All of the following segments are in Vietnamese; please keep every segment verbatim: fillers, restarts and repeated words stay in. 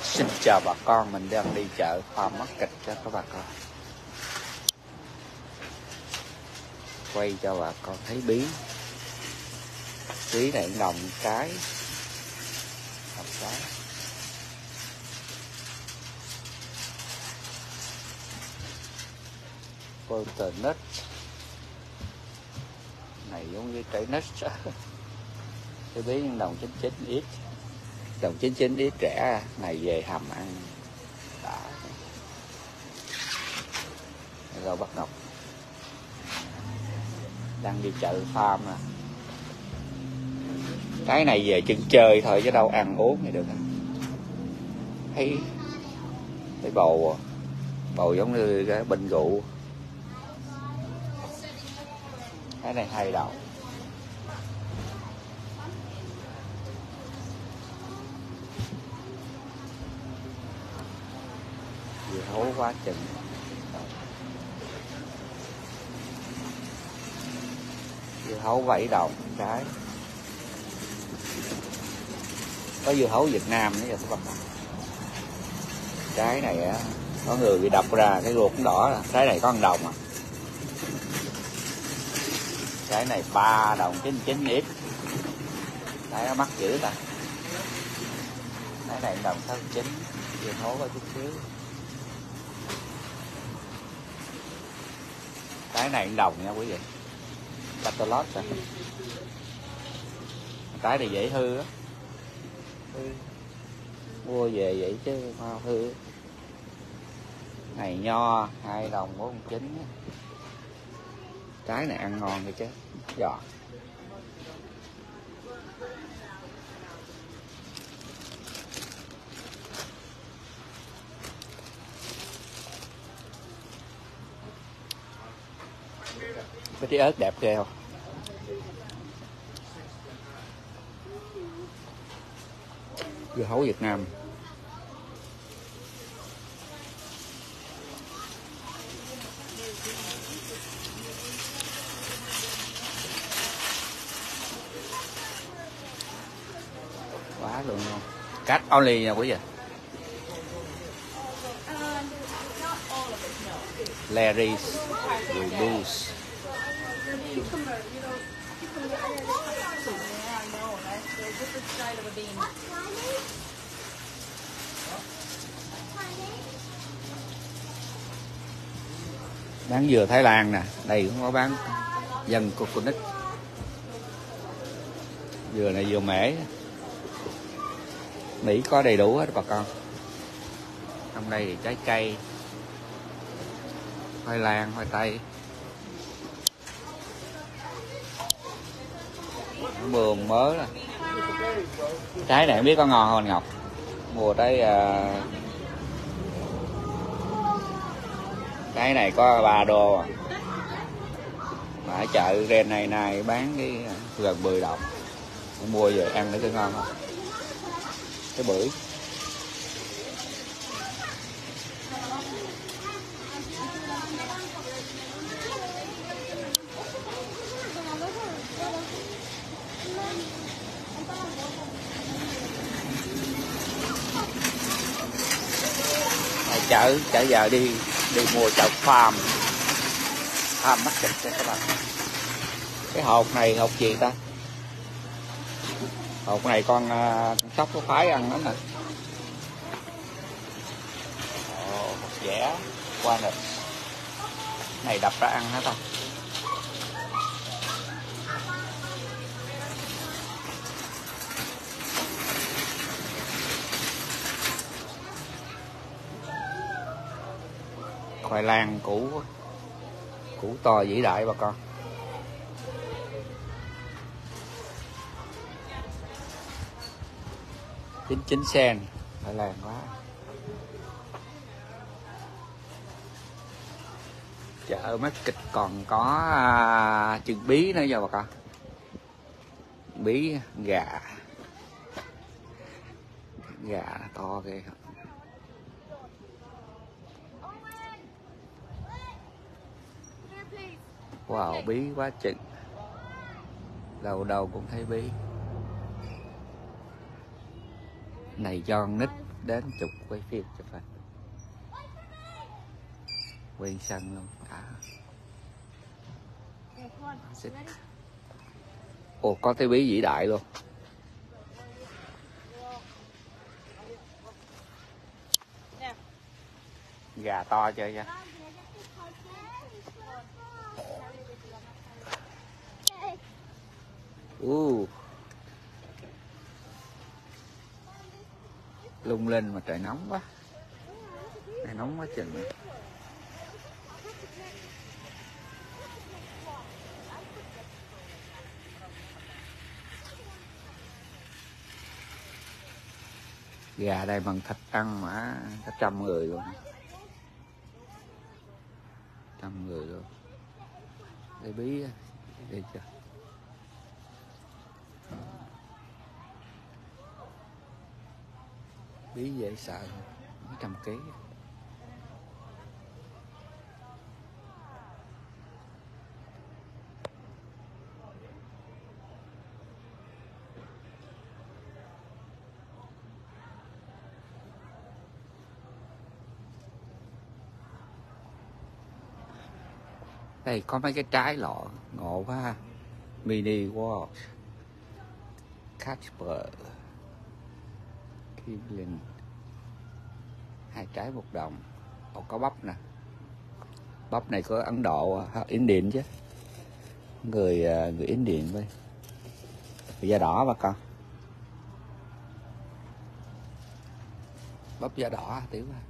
Xin chào bà con, mình đang đi chợ Farm Market cho các bà con. Quay cho bà con thấy bí. Bí này đồng cái. Đồng cái. Butternut. Này giống như trái nut. Cái bí đồng chín chín ít. Đồng chín chín ít rẻ, này về hầm ăn đã. Rồi bắt ngọc. Đang đi chợ farm nè. Cái này về chân chơi thôi chứ đâu ăn uống thì được. Thấy cái bầu bầu giống như cái bình rượu. Cái này hay đâu. Dưa hấu quá chừng. Dưa hấu bảy đồng cái. Có dưa hấu Việt Nam nữa các bạn. Trái này á, có người bị đập ra cái ruột cũng đỏ là trái này có một đồng à. Trái này ba đồng chín chín ít. Trái nó mắc dữ ta. Trái này đồng sáu chín. Dưa hấu có chút xíu. Cái này đồng nha quý vị. Catalot à. Cái này dễ hư á. Mua về vậy chứ mau hư. Này nho hai đồng bốn chín. Cái này ăn ngon rồi chứ. Giọt. Cái trái ớt đẹp ghê không? Dưa hấu Việt Nam. Quá luôn không? Cắt only nha quý vị. Larry's Reduce. Bán dừa Thái Lan nè, đây cũng có bán dân coconut. Dừa này dừa mễ. Mỹ có đầy đủ hết bà con. Trong đây thì trái cây, khoai lang, khoai tây. Mường mới là. Trái này không biết có ngon không Ngọc. Mua tới uh... cái này có ba đô à. Mà ở chợ Ren này này bán cái gần mười đồng. Mua về ăn nó cứ ngon không. Cái bưởi. Chợ chợ giờ đi đi mua chợ farm farm market cho các bạn. Cái hộp này hộp gì ta? Hộp này con, con sóc có phái ăn lắm nè. Ồ, hộp dẻ qua nè. Này đập ra ăn hả ta? Khoai lang củ củ to vĩ đại bà con. chín chín sen, khoai lang quá. Chợ market còn có à, chừng bí nữa nha bà con. Bí gà. Gà to ghê không? Wow, bí quá chừng. Đầu đầu cũng thấy bí. Này cho con nít đến chụp quay phim chụp hình nguyên sân luôn à. Ồ, có cái bí vĩ đại luôn. Gà to chơi nha. Uh. Lung linh mà trời nóng quá. Này nóng quá chừng này. Gà đây bằng thịt ăn mà cả trăm người luôn. Trăm người luôn. Đây bí đi chưa. Bí dễ sợ, mấy trăm ký. Đây có mấy cái trái lọ ngộ quá. Mini World Casper Kivlin, hai trái một đồng. Ồ, có bắp nè. Bắp này có Ấn Độ, Yến Điện chứ. Người người Yến Điện với. Da đỏ bà con. Bắp da đỏ tiểu à.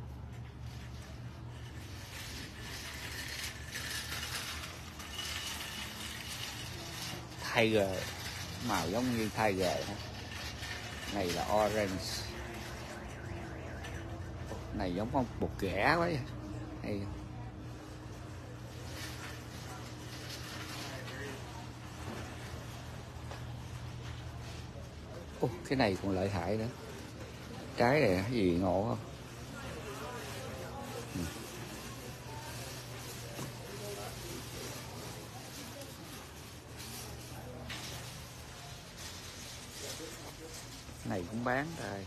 Tiger, màu giống như Tiger đó. Này là orange. Này giống con bột ghẻ quá. Hay. Ồ, cái này còn lợi hại nữa. Trái này cái gì ngộ không? Ừ. Này cũng bán rồi.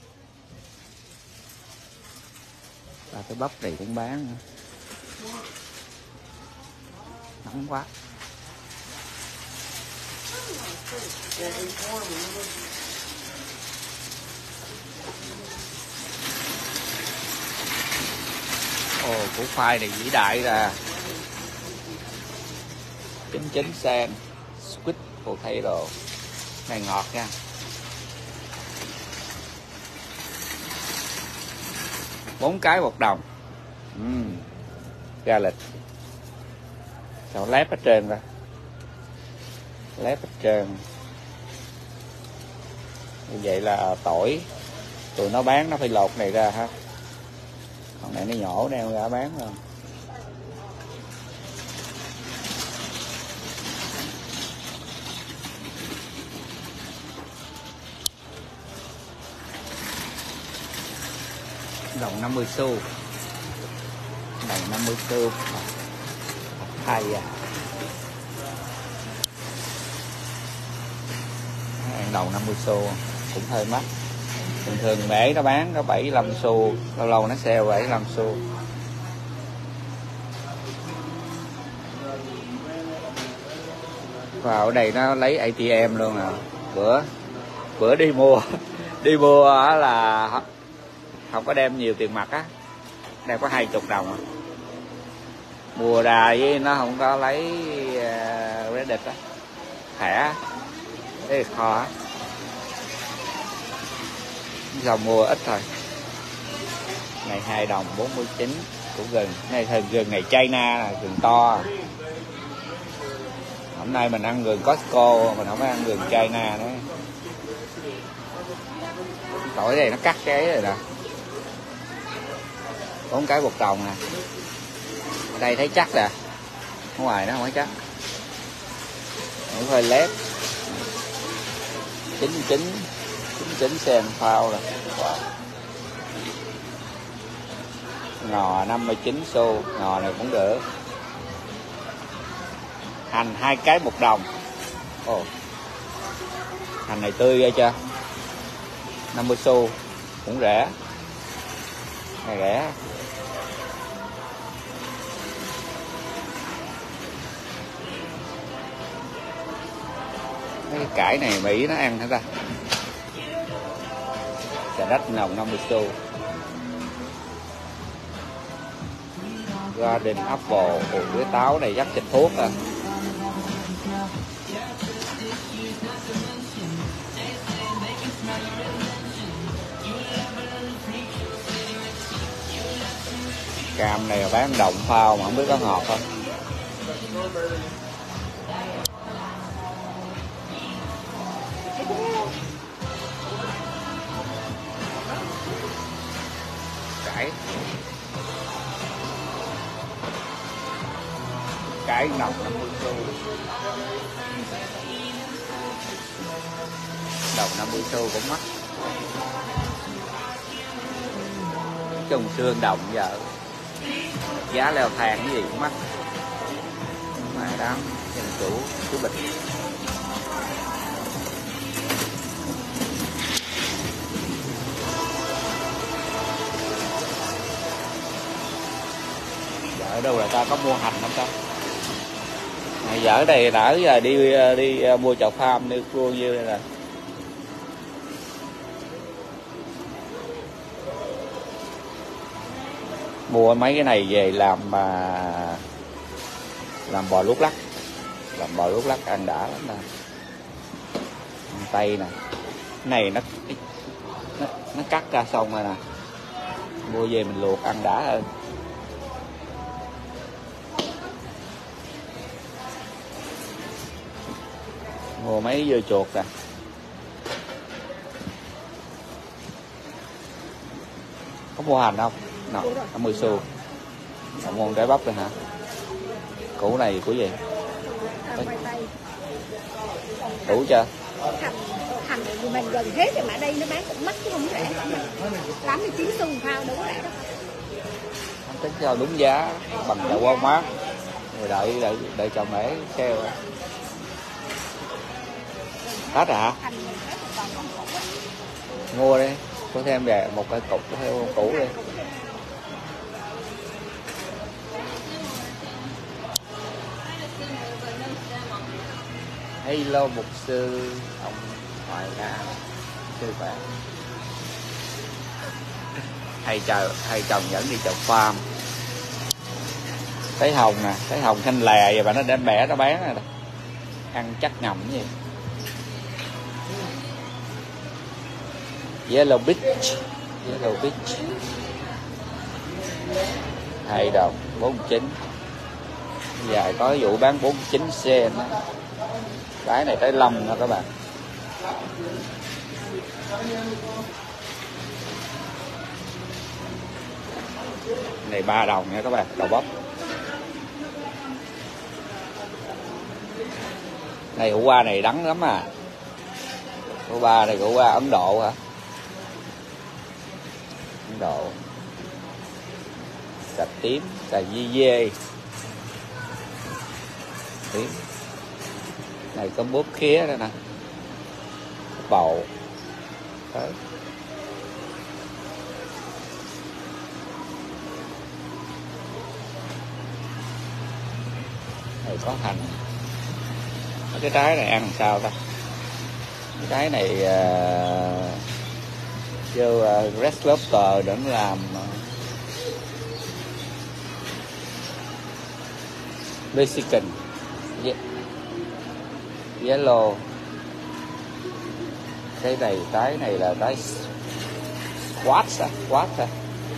Và cái bắp này cũng bán nữa. Nóng quá. Ồ, củ khoai này vĩ đại ra. Chín chín sen, sweet potato. Này ngọt nha. Bốn cái một đồng. uhm. Ga lịch. Sao lép ở trên ra. Lép ở trên. Như vậy là tỏi. Tụi nó bán nó phải lột này ra ha. Còn này nó nhổ đeo ra bán rồi. Đồng năm mươi xu. Đồng năm mươi xu. Hay à. Đồng năm mươi xu cũng hơi mắc. Thường thường mễ nó bán có bảy mươi lăm xu, lâu lâu nó sale bảy mươi lăm xu. Vào đây nó lấy a tê em luôn nè. Bữa bữa đi mua đi mua là không có đem nhiều tiền mặt á, đem có hai chục đồng à. Mua ra với nó không có lấy uh, credit á, thẻ cái kho á, dòng mua ít thôi. Này hai đồng bốn mươi chín của gừng. Này thời gừng này China là gừng to. Hôm nay mình ăn gừng Costco, mình không có ăn gừng China nữa. Tỏi này nó cắt cái rồi nè. Bốn cái bột đồng nè. Ở đây thấy chắc nè. Ở ngoài nó không có chắc. Nó hơi lép. chín chín chín chín sen phao rồi. Wow. Ngò năm mươi chín xu, ngò này cũng được. Hành hai cái một đồng. Ồ. Hành này tươi ghê chưa? năm mươi xu. cũng rẻ, này rẻ. Cái cải này Mỹ nó ăn hả ta? Trà đất nồng năm mươi xu. Garden apple, ủa cái táo này chắc thịt thuốc à. Cam này bán đồng phao mà không biết có ngọt không. Cải Cải nồng năm mươi xu. Đồng năm mươi xu cũng mắc. Trùng xương đồng giờ giá leo thang cái gì cũng mắc. Mà đám dân chủ chú Bình. Giờ ở đâu là ta có mua hành không ta? Giờ ở đây đã giờ đi đi mua chậu farm đi mua nhiêu đây nè. Mua mấy cái này về làm mà làm bò luộc lắc, làm bò luộc lắc ăn đã lắm nè. Tây nè, cái này nó, nó nó cắt ra xong rồi nè, mua về mình luộc ăn đã hơn. Mua mấy dưa chuột nè. Có mua hành không? Nào, năm mươi xu. Không mua trái bắp rồi hả? Củ này của gì? Củ chưa? Hành, hành thì mình gần hết rồi mà đây nó bán cũng mắc chứ không rẻ. tám mươi chín xu phao đúng rẻ đó. Không tính cho đúng giá bằng chợ Walmart. Rồi đợi đợi đợi chồng mẹ sale. Hết rồi hả? Mua đi, có thêm về một cái cục theo củ đi. Hello mục sư ông ngoại cá sư khỏe. Hay chờ hay chồng dẫn đi chợ farm. Thấy hồng nè, thấy hồng xanh lè vậy mà nó đem bẻ nó bán này nè. Ăn chắc ngầm cái gì. Yellow Beach, Yellow Beach. Hai đồng bốn mươi chín. Giờ có vụ bán bốn mươi chín cent đó. Cái này tới lâm nha các bạn. Này ba đồng nha các bạn, đầu bắp. Này củ qua này đắng lắm à. Củ qua này củ qua Ấn Độ hả? Ấn Độ. Cà tím, cà di dê. Tím. Này có búp khía đây nè. Bầu. Đấy. Này có hành. Cái trái này ăn sao ta? Cái trái này uh, vô uh, Red Lobster để làm uh, Mexican. Yeah. Yellow. Cái này trái này là trái squash à, squash à.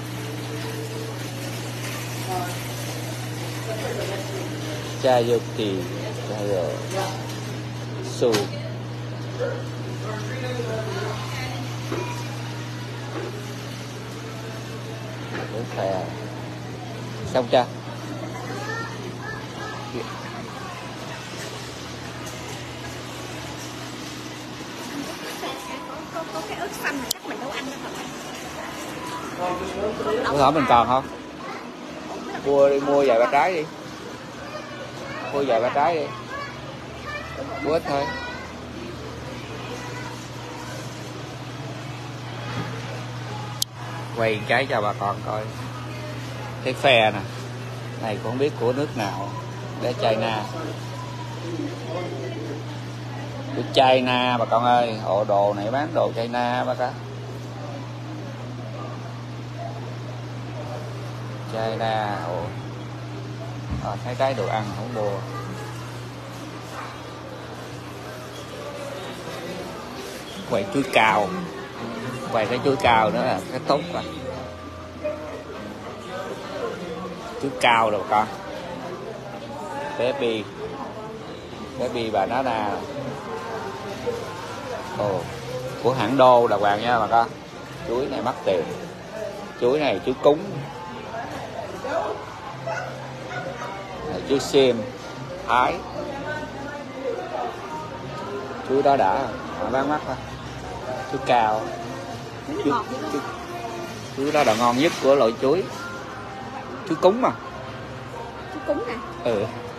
Chayote, rồi su. Xong chưa? Có cái ớt xanh mà chắc mình đâu ăn đâu. Có hỏi mình còn không? Mua đi, mua vài ba trái đi. Mua vài ba trái đi. Mua ít thôi. quay cái cho bà con coi cái phe nè, này cũng không biết của nước nào, để China, của China bà con ơi. Ồ, đồ này bán đồ China bà con, China. Ồ, à, thấy cái đồ ăn không mua. Quay chuối cao, quay cái chuối cao nữa là cái tốt rồi. Chuối cao rồi bà con. Baby, baby bà nó là ồ, của hãng Đô đàng hoàng nha bà con. Chuối này mắc tiền, chuối này chuối cúng, này chuối xiêm Thái, chuối đó đã họ bán mắc thôi. Chuối cao, chuối, chuối, chuối đó là ngon nhất của loại chuối, chuối cúng mà. Chuối cúng nè. Ừ.